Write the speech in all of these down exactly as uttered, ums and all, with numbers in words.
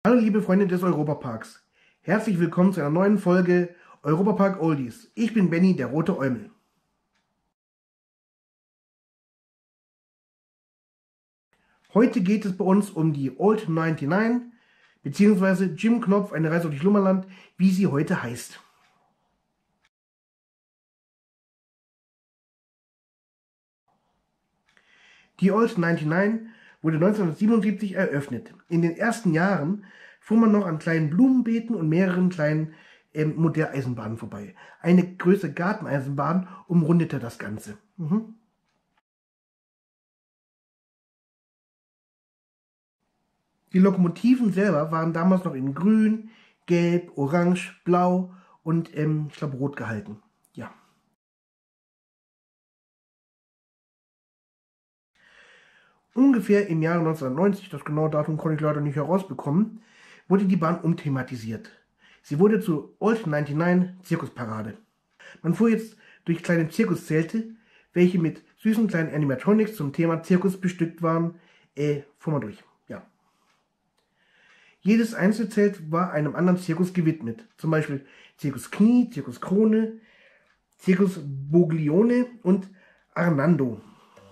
Hallo liebe Freunde des Europaparks, herzlich willkommen zu einer neuen Folge Europapark Oldies. Ich bin Benny, der rote Eumel. Heute geht es bei uns um die Old neunundneunzig, beziehungsweise Jim Knopf, eine Reise durch Lummerland, wie sie heute heißt. Die Old neunundneunzig wurde neunzehnhundertsiebenundsiebzig eröffnet. In den ersten Jahren fuhr man noch an kleinen Blumenbeeten und mehreren kleinen ähm, Modelleisenbahnen vorbei. Eine größere Garteneisenbahn umrundete das Ganze. Mhm. Die Lokomotiven selber waren damals noch in grün, gelb, orange, blau und ähm, ich glaube rot gehalten. Ja. Ungefähr im Jahre neunzehnhundertneunzig, das genaue Datum konnte ich leider nicht herausbekommen, wurde die Bahn umthematisiert. Sie wurde zur Old neunundneunzig Zirkusparade. Man fuhr jetzt durch kleine Zirkuszelte, welche mit süßen kleinen Animatronics zum Thema Zirkus bestückt waren. Äh, fuhr man durch, ja. Jedes Einzelzelt war einem anderen Zirkus gewidmet. Zum Beispiel Zirkus Knie, Zirkus Krone, Zirkus Boglione und Arnando.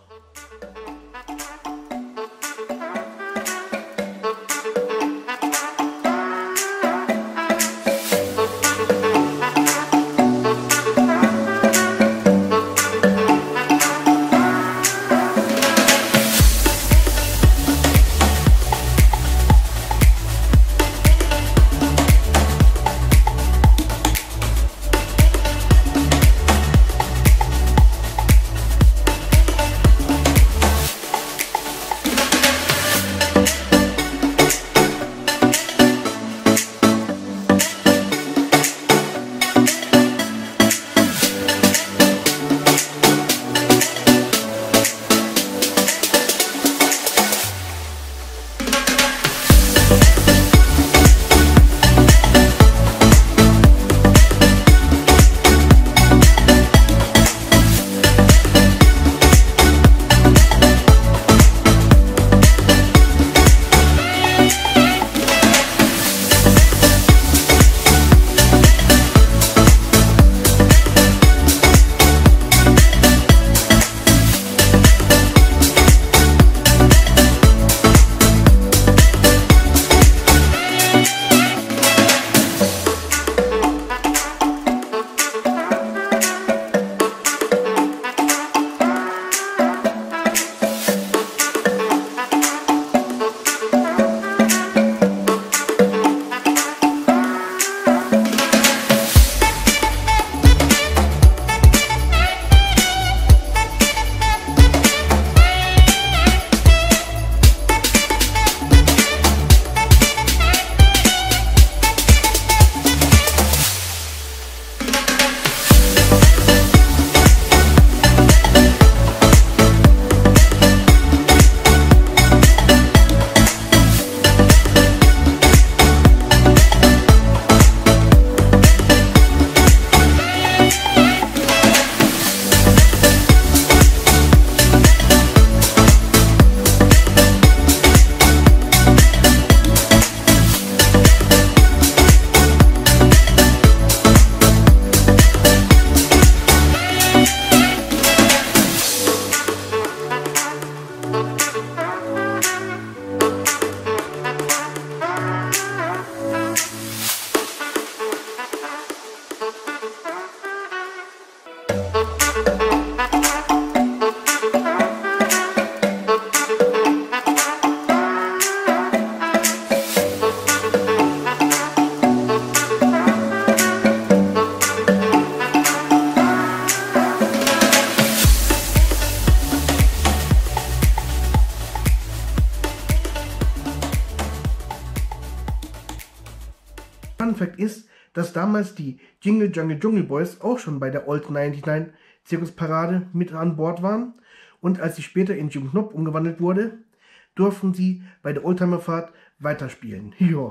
Fun Fact ist, dass damals die Jingle Jungle Jungle Boys auch schon bei der Old neunundneunzig Zirkusparade mit an Bord waren und als sie später in Jim Knopf umgewandelt wurde, durften sie bei der Oldtimerfahrt weiterspielen. Ja,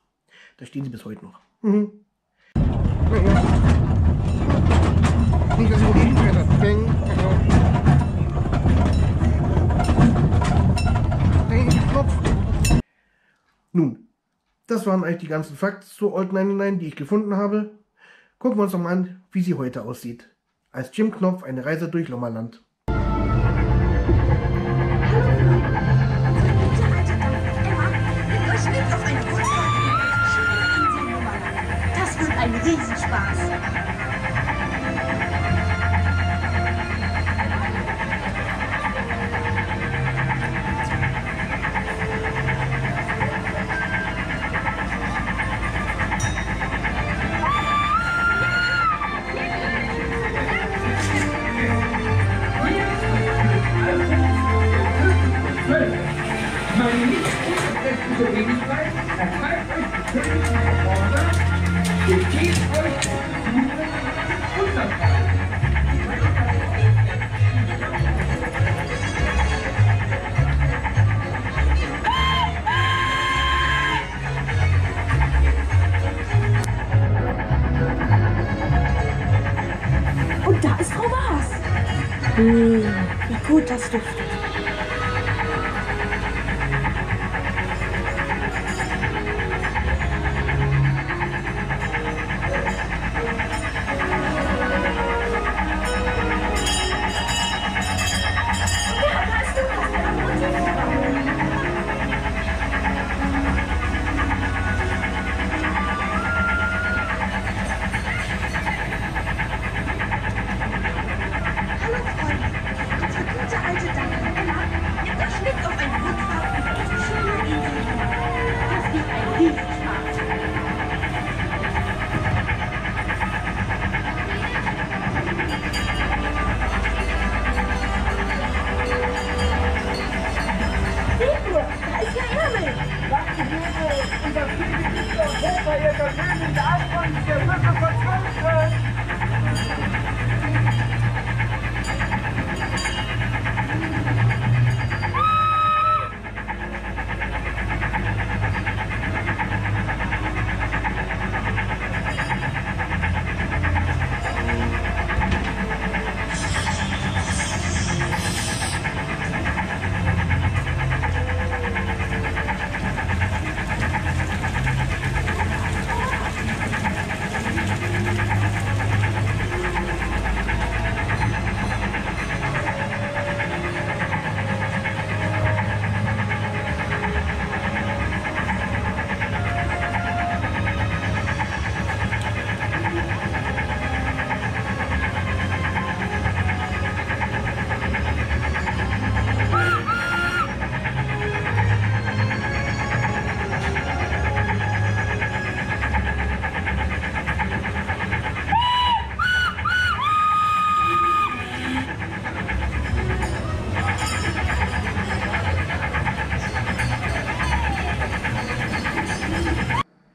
da stehen sie bis heute noch. Mhm. Ja. Nicht, dass ich die Bang. Knopf. Nun, Das waren eigentlich die ganzen Facts zur Old neunundneunzig, die ich gefunden habe. Gucken wir uns noch mal an, wie sie heute aussieht. Als Jim Knopf eine Reise durch Lommerland. Das wird ein Riesenspaß. Meine nicht unerträgliche Wenigkeit erteilt euch die königliche Order, ihr geht euch unterfallen. Und da ist Frau Waas. Mmh, wie gut das duftet.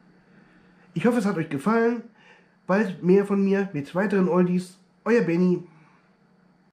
Ich hoffe, es hat euch gefallen. Bald mehr von mir mit weiteren Oldies. Euer Benny.